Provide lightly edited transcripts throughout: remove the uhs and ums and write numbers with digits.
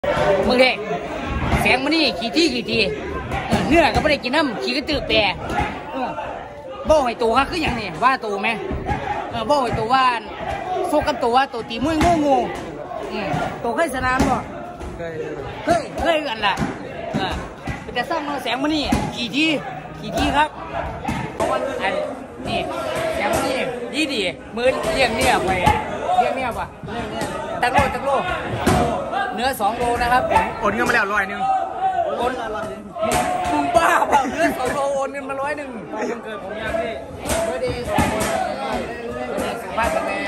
มึงเด็กแสงมันนี่ขี่ทีเนื้อก็ไม่ได้กินน้ำขี่ก็ตื่นแปรบ่ให้ตัวฮะคืออย่างนี้ว่าตัวไหมบ่ให้ตัวว่าโฟกัสตัวว่าตัวตีมวยงูตัวเคยสนามบ่เคยกันล่ะเป็นแต่สร้างแสงมันนี่ขี่ทีครับอันนี่แสงมันนี่ดีมือเลี้ยงเนี่ยไปเลี้ยงเนี่ยป่ะตักโลเนื้อ2 โลนะครับผมโอนเงินมาแล้ว100 โอนมึงบ้าเปล่าเนื้อ2 โลโอนเงินมา100 วันเกิดผมยังพี่ไม่ดี2 คนสุขภาพแข็งแรง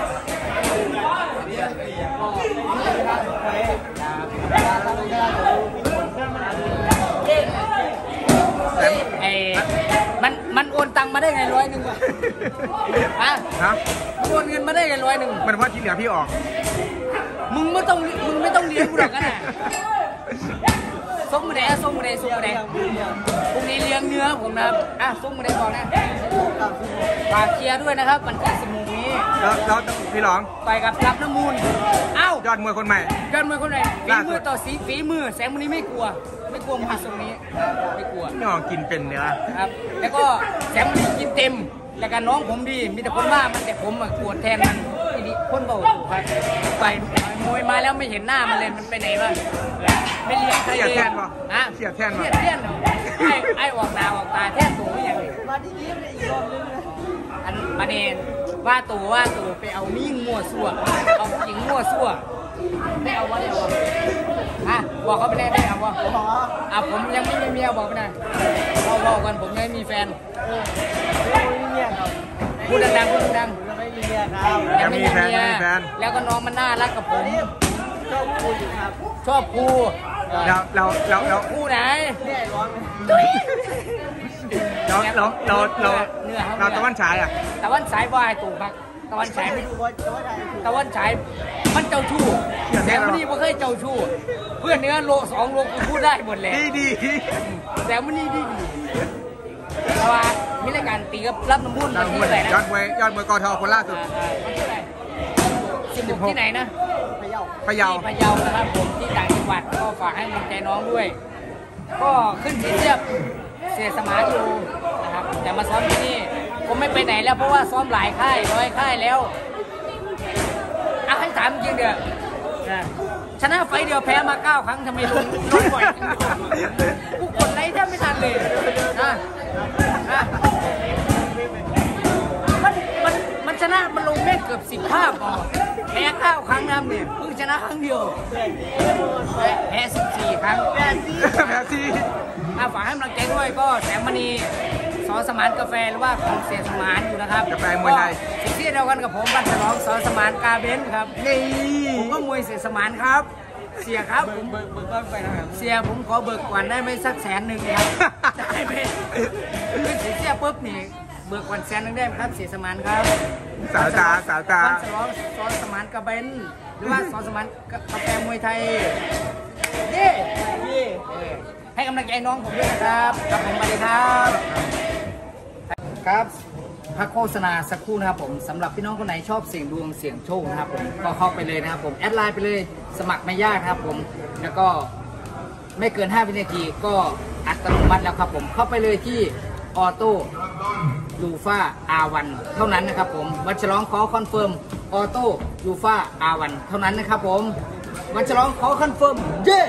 มันโอนตังมาได้ไง100วะฮะโอนเงินมาได้ไง100 มันว่าที่เหลือพี่ออกมึงไม่ต้องเลี้ยงกูหรอกนะส่งมาได้พรุ่งนี้เลี้ยงเนื้อผมนะส่งมาได้ก่อนนะฝากเชียร์ด้วยนะครับมันที่10 โมงนี้แล้วพี่หลองไปกับรับน้ำมูลยอดมวยคนใหม่ฝีมือต่อฝีมือแสงมันนี้ไม่กลัวมาตรงนี้ไม่กลัวพี่หลองกินเป็นเนื้อครับแล้วก็แสงมันนี้กินเต็มแล้วกันน้องผมดีมีแต่คนว่ามันแต่ผมปวดแทนมันทีนี้คนเบาถูกครับไปมวยมาแล้วไม่เห็นหน้ามันเลยมันไปไหนวะไม่เลี้ยงใครเลยเสียแทนไอ้ออกตาแทนตัวอย่างนี้มาที่ยิ้มอีกรอบนึงอันมาเนนว่าตัวไปเอามิ่งมั่วซั่วเอาหญิงมั่วซั่วได้เอาวะบอกเขาไปได้เอาวะผมยังไม่มีเมียบอกไปนะบอกกันผมยังไม่มีแฟนพูดดังไม่มีเมียครับยังมีแฟนแล้วก็น้องมันน่ารักกับผมชอบครูครับชอบครูเราครูไหนเราตะวันฉายตะวันฉายว่าไอ้ตู่ครับตะวันฉายไม่ตะวันฉายมันเจ้าชู้แสงมันนี่ไม่เคยเจ้าชู้เพื่อนเนื้อโล2 โลกูพูดได้หมดเลยดีแสงมันนี่ดีแต่ว่ามีรายการตีกับรับน้ำมูลที่ไหนนะยอดมวยกทคนล่าสุด 16ที่ไหนนะพะเยานะครับผมที่ต่างจังหวัดก็ฝากให้กำลังใจน้องด้วยก็ขึ้นที่เทียบเสียสมาร์ทอยู่นะครับแต่มาซ้อมที่นี่ผมไม่ไปไหนแล้วเพราะว่าซ้อมหลายค่าย100 ค่ายแล้วให้ถามจริงเดี๋ยวชนะไฟเดียวแพ้มา9 ครั้งทำไมลงบ่อยกูกดไลค์แทบไม่ทันเลยมันชนะมันลงแม่เกือบ10 ภาพแพ้9 ครั้งนะเนี่ยเพิ่งชนะครั้งเดียวแพ้14 ครั้งแพ้ที่ฝากให้กำลังใจด้วยก็แสงมณีสอสมานกาแฟหรือว่าของเสียสมานอยู่นะครับกาแฟมวยไทยสิ่งที่เดียวกันกับผมบัตรฉลองสอสมานกาเบนครับนี่ผมก็มวยเสียสมานครับเสียครับผมเบิกก้อนไปนะครับเสียผมขอเบิกก่อนได้ไหมสัก100,000ครับได้ไหมขึ้นเสียปุ๊บนี่เบิกก่อน100,000ได้ไหมครับเสียสมานครับสาวตาบัตรฉลองสอสมานกาเบนหรือว่าสอสมานกาแฟมวยไทยให้กำลังใจน้องผมด้วยนะครับกับผมมาเลยครับพักโฆษณาสักครู่นะครับผมสำหรับพี่น้องคนไหนชอบเสี่ยงดวงเสี่ยงโชคนะครับผมก็เข้าไปเลยนะครับผมแอดไลน์ไปเลยสมัครไม่ยากครับผมแล้วก็ไม่เกิน5 วินาทีก็อัตโนมัติแล้วครับผมเข้าไปเลยที่ออโต้ยูฟ่าR1เท่านั้นนะครับผมวันฉลองขอคอนเฟิร์มออโต้ยูฟ่าR1เท่านั้นนะครับผมวันฉลองขอคอนเฟิร์มเย้